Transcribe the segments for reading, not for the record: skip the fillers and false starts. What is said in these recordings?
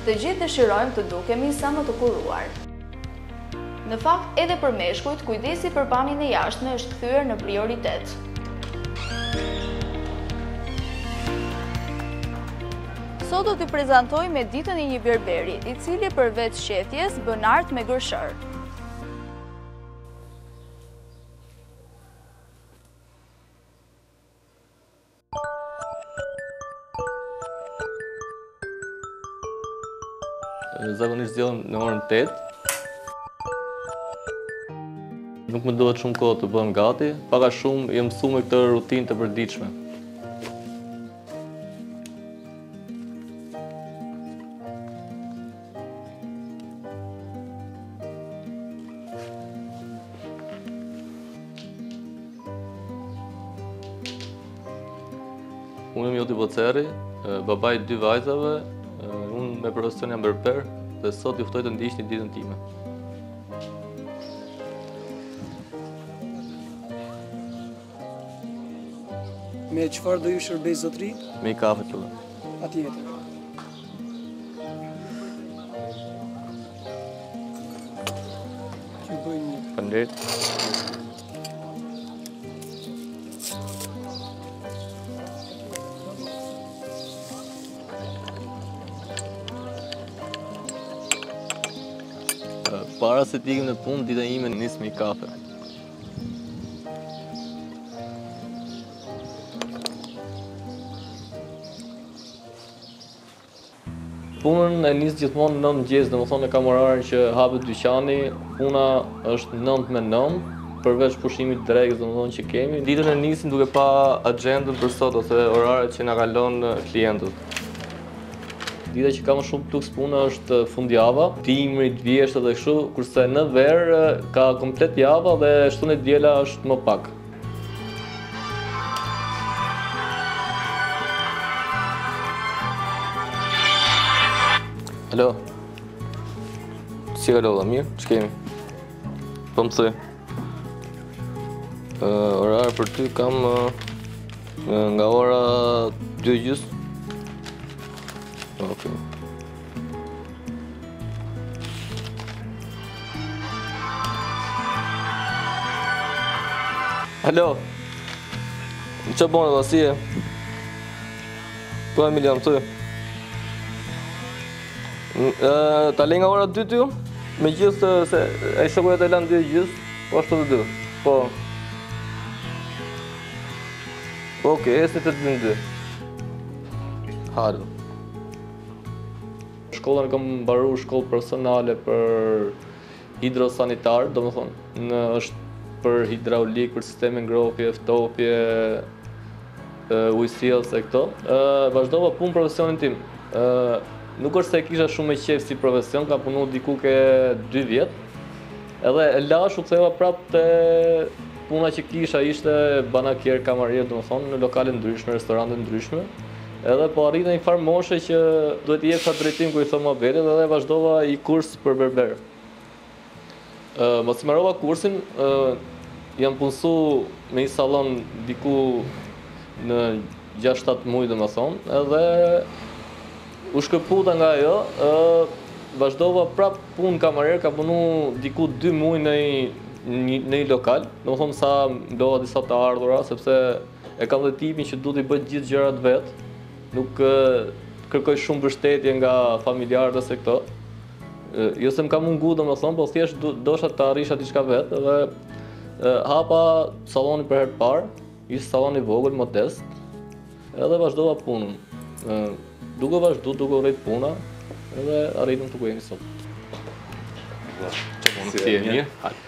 Të gjithë dëshirojmë të dukemi sa më të kuruar. Në fakt, edhe për meshkujt, kujdesi për pamjen e jashtme është kthyer në prioritet. Sot do t'ju prezantoj me ditën e një berberi, i cili përveç shefjes bën art me gërshër. Zakonisht zgjedhem në orën 8. Nuk më duhet shumë kohë të bëm gati, pak a shumë jam mësuar me këtë rutinë të përditshme. Unë jam Joti Boceri, baba i 2 vajzave, unë me profesion jam berber dhe sot ju ftoj të ndiqni ditën time. Me çfarë do ju shërbej zotëri? Me kafe qëllë. Patjetër. Ju bëj një. Faleminderit. Para se t'ikim në punë, dita ime nis me kafe. Punën e nis gjithmonë në 9 mëngjes, domethënë e kam orarin që hapet dyqani, puna është 9 me 9, përveç pushimit drekës domethënë që kemi. Ditën e nisim duke pa agjendën për sot ose oraret që na kalon klientët. Dita që ka më shumë pluks puna është fundjava, dimrit, vjeshtë dhe kështu, kurse në verë ka komplet java dhe shtun e diela është më pak. Alo. Si kalova, mirë? Që kemi? Po më thë. Orar për ty kam nga ora 2:30. Ok. Alo. Që bënë dhe si e? Po Emilia, më të. Ta le nga ora 2 ty? Me gjithë se e shokuja të lanë 2:30, po ashtu të 2. Po. Ok, esni të 2. Haru. Shkollën kam mbaruar shkollë personale për hidrosanitar, domethënë është për hidraulik, për sisteme ngrohje, ftofje, ujësillës e këto. Vazhdova punë profesionin tim. Nuk është se kisha shumë e qejf si profesion, kam punuar diku ke 2 vjet. Edhe e lash u ktheva prapë te puna që kisha, ishte banakier, kamarier, domethënë në lokale ndryshme, restorante ndryshme. Edhe po arrita një farë moshe që duhet i jep sa drejtim ku i thon mohabetit dhe vazhdova i kurs për berber. Mos i mbarova kursin, jam punësu me një sallon diku në 6-7 muaj domethënë, edhe u shkëputa nga ajo, vazhdova prap punë kamarier, ka punu diku 2 muaj në një lokal, domethënë sa mblova disa të ardhura, sepse e kam dhe tipin që duhet i bëj gjithë gjërat vet. Nuk kërkoj shumë mbështetje nga familjarët ose këto. Jo se më ka mungu domethënë, po thjesht dosha të arrisha diçka vet, edhe hapa sallonin për herë të parë, ishte sallon i vogël, modest, edhe vazhdova punën. Duke vazhdu, duke urrit puna, edhe arritëm të ku jemi sot. Si e mirë?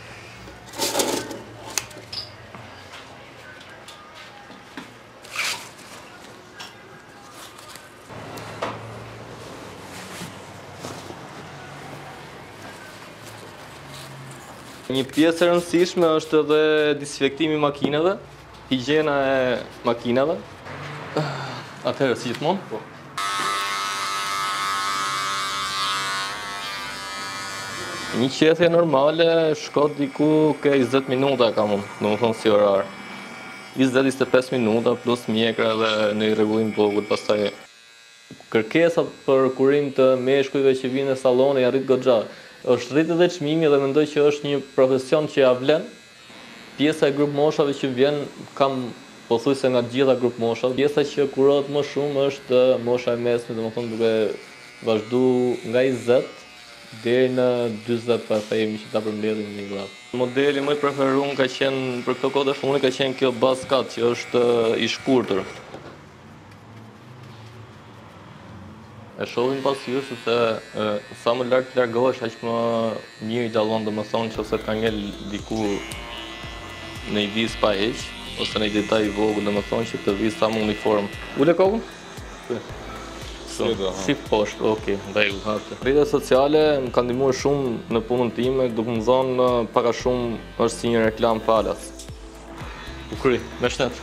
Një pjesë e rëndësishme është edhe disinfektimi i makinave, higjiena e makinave. Atëherë, si gjithmonë? Po. Një qethje normale shkot diku ke 20 minuta kam unë, domethënë si orar. 20-25 minuta plus mjekra dhe në rregullim vogël pastaj. kërkesat për kurim të meshkujve që vinë në sallone janë rrit goxha. Është rrit edhe çmimi dhe mendoj që është një profesion që ja vlen. Pjesa e grup moshave që vjen kam pothuajse nga të gjitha grup moshat. Pjesa që kurohet më shumë është mosha e mesme, domethënë duke vazhdu nga 20 deri në 40 pa themi që ta përmbledhim një grad. Modeli më i preferuar ka qenë për këto kohë të fundit ka qenë kjo Baskat që është i shkurtër. E shohim pas ju sepse sa më lart largohesh aq më mirë i dallon domethënë nëse ka ngel diku në një vis pa heq ose në një detaj i vogël domethënë që të vi sa më uniform. Ule kokën? Si poshtë, okej, rregull, hapte. Rrjetet sociale më kanë ndihmuar shumë në punën time, duke më thënë pak a shumë është si një reklam falas. U kry, me shnet.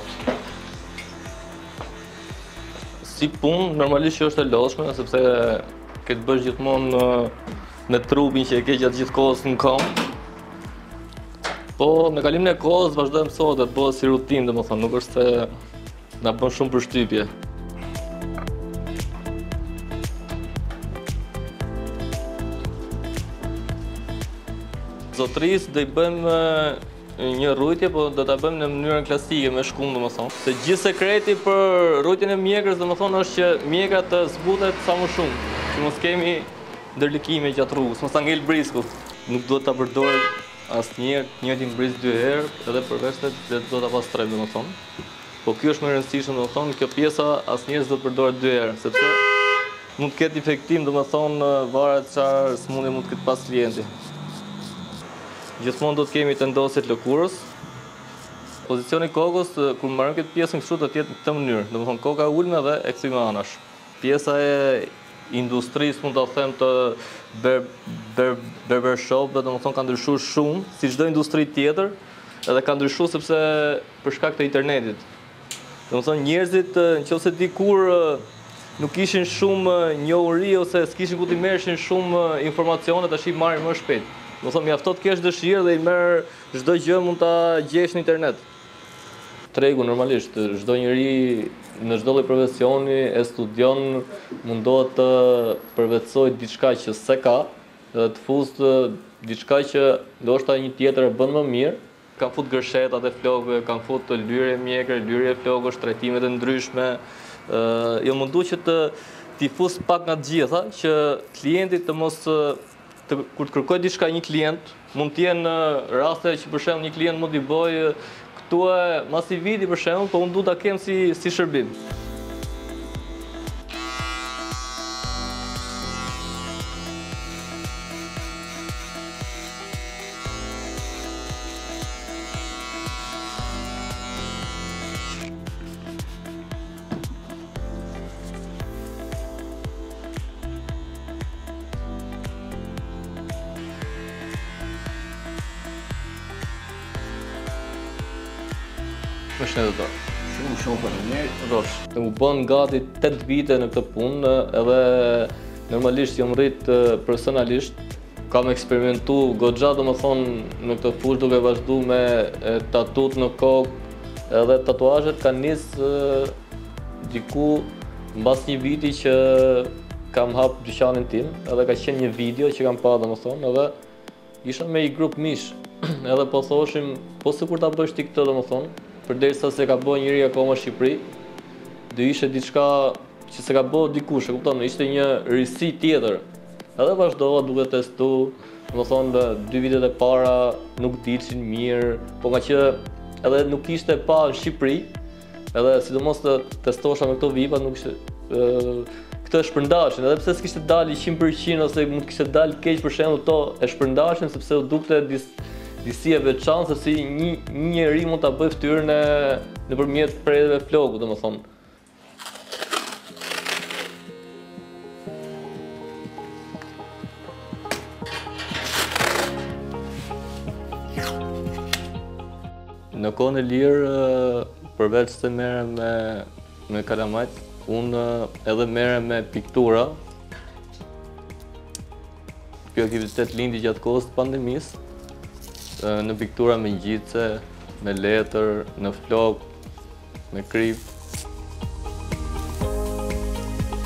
Si punë, normalisht që është e lodhshme, sepse ke të bësh gjithmonë me trupin që e ke gjatë gjithë kohës në kam. Po, me kalimin e kohës vazhdoj mësohet dhe bëhet si rutinë, domethënë, nuk është se na bën shumë përshtypje. Zotërisë do i bëjmë një rrujtje, po do ta bëjmë në mënyrën klasike me shkumë domethënë. Se gjithë sekreti për rrujtjen e mjekrës domethënë është që mjekra të zbutet sa më shumë, që mos kemi ndërlikime gjatë rrugës, mos ta ngel brisku. Nuk duhet ta përdor asnjëherë njëjtin bris 2 herë, edhe përveç se do ta pastrojmë domethënë. Po kjo është më e rëndësishme domethënë, kjo pjesa asnjëherë s'do të përdoret 2 herë, sepse mund të ketë infektim domethënë varet çfarë sëmundje mund të ketë pas klienti. Gjithmonë do të kemi tendosjet lëkurës. Pozicioni i kokës kur marrim këtë pjesën kështu do të jetë në këtë mënyrë, domethënë koka ulme dhe e kthejmë anash. Pjesa e industrisë mund ta them të barbershop-ve domethënë ka ndryshuar shumë, si çdo industri tjetër, edhe ka ndryshuar sepse për shkak të internetit. Domethënë njerëzit nëse dikur nuk kishin shumë njohuri ose s'kishin ku t'i merreshin shumë informacione, tash i marrin më shpejt. Do thonë mjafton të kesh dëshirë dhe i merr çdo gjë mund ta gjesh në internet. Tregu normalisht çdo njeri në çdo lloj profesioni e studion, mundohet të përvetsojë diçka që s'e ka, dhe të fusë diçka që ndoshta një tjetër e bën më mirë. Kanë fut gërshetat e flokëve, kanë fut lyerje mjekre, lyerje flokësh, trajtime të ndryshme. Jo mundu që t'i fus pak nga të gjitha që klienti të mos kur të kërkoj diçka një klient, mund të jenë raste që për shembull një klient mund t'i bëj këtu mas i viti për shembull, po unë du ta kem si shërbim. Është edhe do. Shumë faleminderit. U bën gati 8 vite në këtë punë, edhe normalisht jam rrit profesionalisht. Kam eksperimentu goxha domethënë në këtë fushë duke vazhduar me tatut në kokë, edhe tatuazhet kanë nisë diku mbas një viti që kam hap dyqanin tim, edhe ka qenë një video që kam pa domethënë, edhe isha me një grup mish, edhe po thoshim, po sikur ta bësh ti këtë domethënë, përderisa se ka bërë njëri akoma në Shqipëri, do ishte diçka që se ka bërë dikush, e kupton, ishte një risi tjetër. Edhe vazhdova duke testu, domethënë 2 vitet e para nuk dilshin mirë, po nga që edhe nuk ishte pa në Shqipëri, edhe sidomos të testosha me këto vipa, nuk ishte këtë e shpërndashin, edhe pse s'kishte dalë 100% ose mund kishte dalë keq për shembull, to e shpërndashin sepse u dukte disi e veçantë se si një njeri mund ta bëjë fytyrën nëpërmjet predheve flokut, domethënë. Në kohën e lirë, përveç se merrem me kalamajt, unë edhe merrem me piktura. Kjo aktivitet lindi gjatë kohës të pandemisë. Në piktura me ngjitse, me letër, në flok, me krip.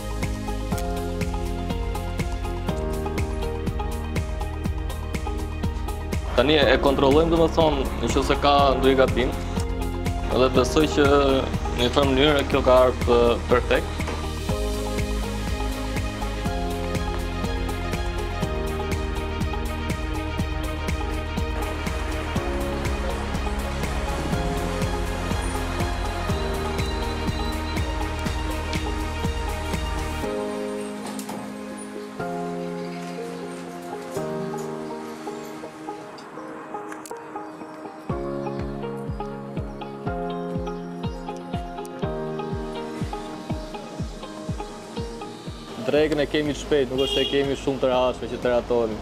Tani e kontrollojmë domethënë nëse ka ndonjë gabim. Edhe besoj që në një farë mënyrë kjo ka ardhur perfekt. Drekën e kemi shpejt, nuk është se kemi shumë të rashme që të ratonim.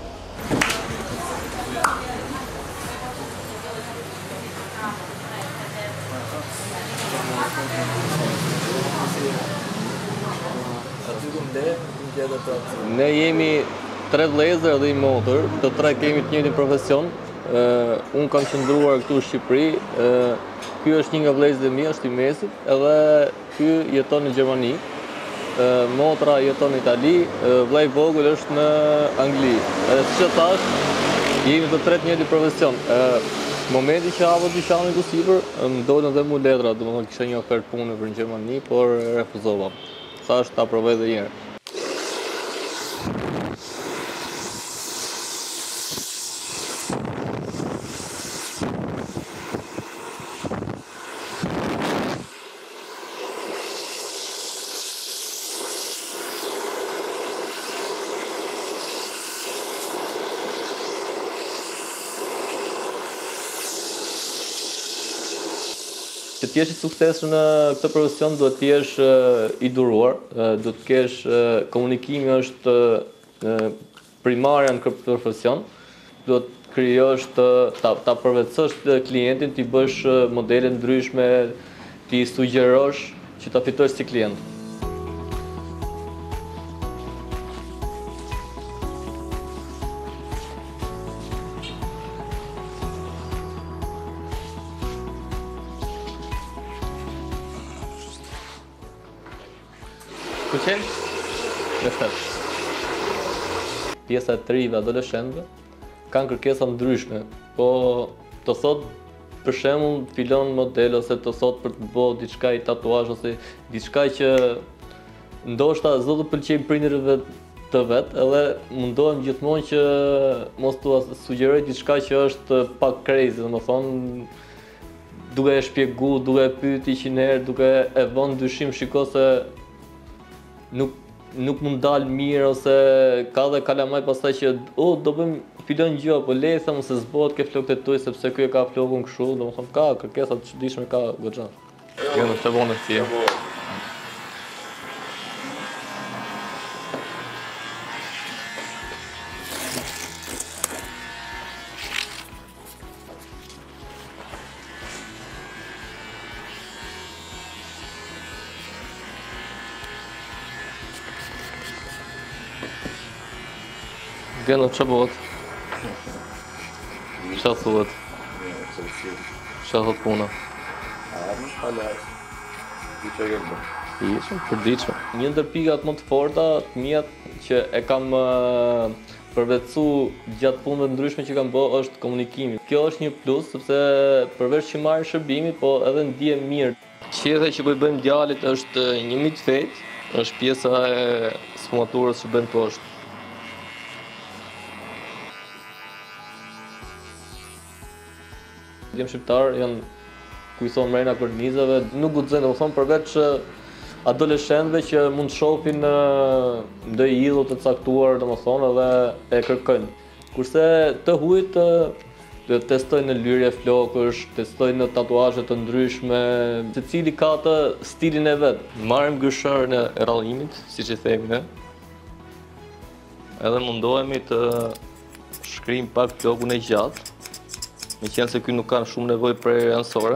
Ne jemi 3 vëllezër dhe 1 motër, të 3 kemi të njëjtin profesion. Unë kam qëndruar këtu në Shqipëri, ky është një nga vëllezërit e mi, është i mesit, edhe ky jeton në Gjermani. Motra jeton në Itali, vllai i vogël është në Angli. Edhe siç e thash, jemi të 3 njëjtin profesion. Momenti që hapa dyqanin ku sipër, më dolën dhe mu letra, domethënë kisha një ofertë pune për në Gjermani, por refuzova. Thash ta provoj edhe një herë. Që t'jesh i suksesshëm në këtë profesion duhet t'jesh i duruar, duhet të kesh komunikimi është primarja në këtë profesion, duhet të krijosh ta përvetësosh klientin, t'i bësh modele ndryshme, t'i sugjerosh që ta fitosh si klient. Kuqen? Perfekt. Pjesa e trive adoleshentëve kanë kërkesa ndryshme, po të thot për shembull filon model ose të thot për të bërë diçka i tatuazh ose diçka që ndoshta s'do të pëlqejë prindërve të vet, edhe mundohem gjithmonë që mos t'u sugjeroj diçka që është pak crazy, domethënë duke e shpjegu, duke e pyeti 100 herë, duke e vënë dyshim, shiko se nuk mund dal mirë ose ka dhe kalamaj pastaj që do bëjmë filon gjë, po le sa mos e zbohet ke flokët e tuaj sepse ky e ka flokun kështu, domethënë ka kërkesa të çuditshme, ka goxha. Jo, nuk të vonë ti. Gënë që bëhet? Qa thuhet? Qa thot puna? Ishëm, përditshme. Një ndër pikat më të forta të mia që e kam përvetësu gjatë punëve ndryshme që kam bërë është komunikimi. Kjo është një plus, sepse përveç që marrë shërbimi, po edhe ndihem mirë. Qetha që bëjmë djalit është një mit fejt, është pjesa e sfumaturës që bëjmë poshtë. Djem shqiptar janë kujton mrena kornizave, nuk guxojnë, domethënë përveç adoleshentëve që mund të shohin ndonjë idhull të caktuar, domethënë edhe e kërkojnë. Kurse të huajt të testojnë në lyrje flokësh, testojnë në tatuazhe të ndryshme, secili ka të stilin e vet. Marrim gëshërën e rrallimit, siç e themi ne. Edhe mundohemi të shkrim pak flokun e gjatë. Me qenë se ky nuk kanë shumë nevojë për ansore.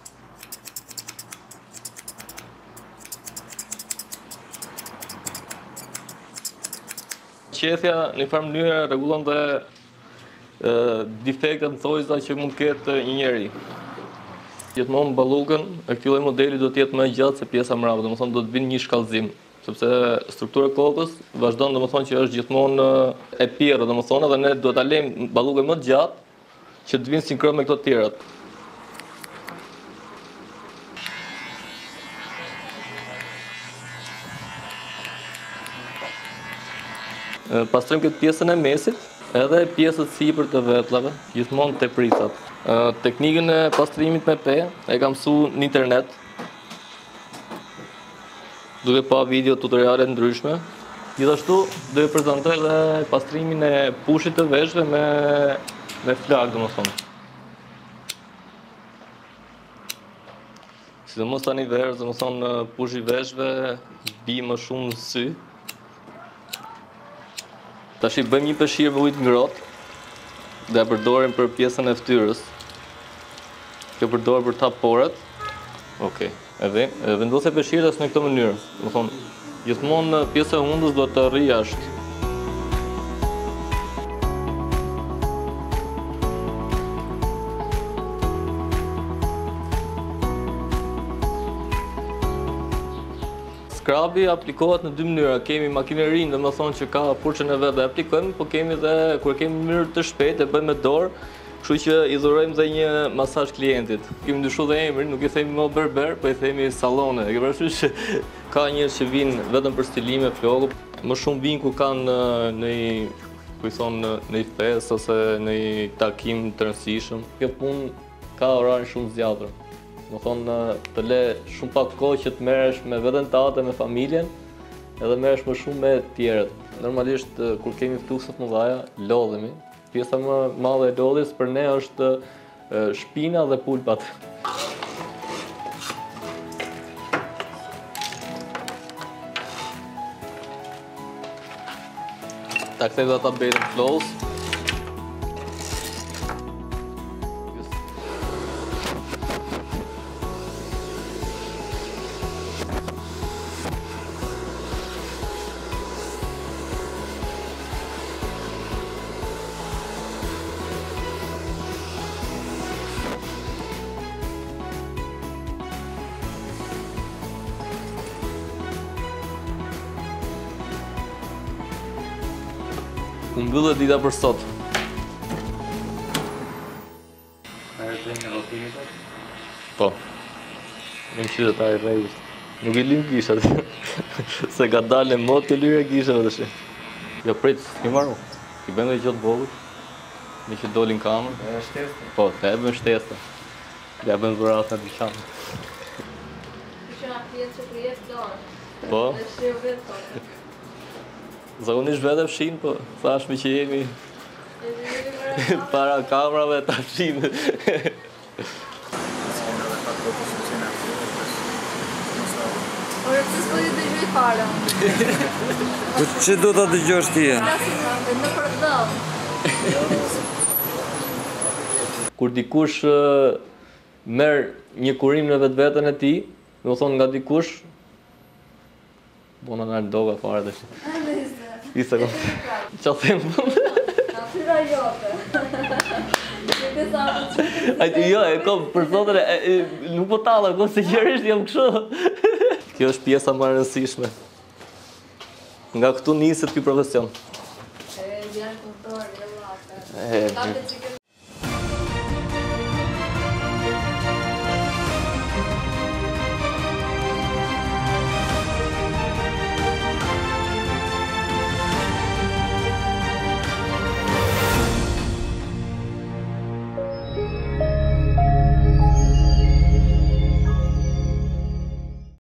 Qethja në farë mënyrë rregullon dhe defektet në thojza që mund ketë një njeri. Gjithmonë ballukën e këtij lloji modeli do të jetë më e gjatë se pjesa mbrapa, domethënë do të vinë një shkallëzim, sepse struktura e kokës vazhdon domethënë që është gjithmonë e pirë, domethënë edhe ne duhet ta lejmë ballukën më të gjatë që të vinë sinkron me këto të tjerat. Pastrojmë këtë pjesën e mesit, edhe pjesët sipër të vetllave, gjithmonë te prisat. Teknikën e pastrimit me pe e kam mësuar në internet, duke pa video tutoriale ndryshme. Gjithashtu do të prezantoj edhe pastrimin e pushit të veshëve me flak, domethënë. Sidomos tani verë, domethënë pushi i veshëve bi më shumë sy. Tash i bëjmë një peshqirë me ujë të ngrohtë dhe e përdorim për pjesën e fytyrës. Kjo përdor për ta porët. Okej. E vendosë peshqirën në këtë mënyrë. Do thonë, gjithmonë pjesa e hundës do të rri jashtë. Skrabi aplikohet në dy mënyra. Kemi makinerinë, domethënë që ka furçën e vet dhe aplikojmë, po kemi edhe kur kemi në mënyrë të shpejtë e bëjmë me dorë, kështu që i dhurojmë dhe një masazh klientit. Kemi ndryshuar dhe emrin, nuk i themi më berber, po i themi sallone. E ke parasysh që ka njerëz që vinë vetëm për stilime flokë, më shumë vinë ku kanë në në një festë ose në një takim të rëndësishëm. Kjo punë ka orarin shumë zgjatur. Më thonë të le shumë pak kohë që të merresh me veten tate, me familjen, edhe merresh më shumë me tjerët. Normalisht kur kemi ftuese të mëdha, lodhemi. Pjesa më e madhe e lodhjes për ne është shpina dhe pulpat. Ta kthejmë ata betën close. U mbyllet dita për sot. Po. Në qytetar i rrejt. Nuk i lim gishat. Se ka dalë mod të lyre gishat tash. Jo prit, i marru. I bëjmë dhe gjotë bogut. Me që dolin kamër. E shtesta? Po, të ebëm shtesta. Ja bëjmë dhurat në dyqanë. Që nga pjetë që për jetë dorë. Po. Dhe shirë vetë tonë. Zakonisht vete fshin, po thashme që jemi para kamerave ta fshin. Ore, pëse s'po ju dëgjoj fare? Po që do ta dëgjosh ti? Në përdëm. Kur dikush merr një kurim në vetveten e tij, do thonë nga dikush, bona në doga fare tash. Isa kom. Qa them? Natyra jote. Jo, e kom, për sotën nuk po talla, kom se qërisht jam kështu. Kjo është pjesa më e rëndësishme. Nga këtu niset ky profesion. Vjen kontor,